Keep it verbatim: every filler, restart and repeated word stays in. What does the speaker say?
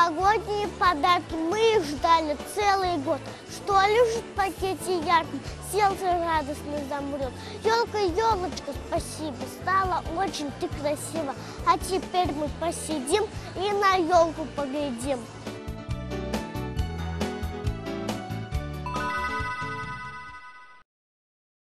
Новогодние подарки мы их ждали целый год. Что лежит в пакете ярком, сердце радостно замрет. Елка, елочка, спасибо, стала очень ты красива. А теперь мы посидим и на елку поглядим.